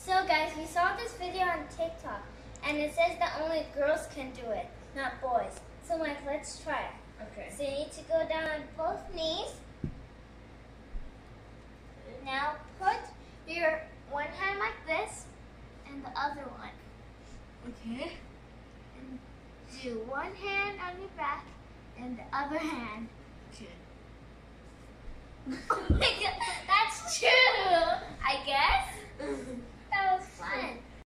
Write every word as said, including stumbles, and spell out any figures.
So guys, we saw this video on TikTok, and it says that only girls can do it, not boys. So Mike, let's try it. Okay. So you need to go down on both knees. Now put your one hand like this, and the other one. Okay. And do one hand on your back, and the other hand. Okay. Oh my God, that's true, I guess. That was fun.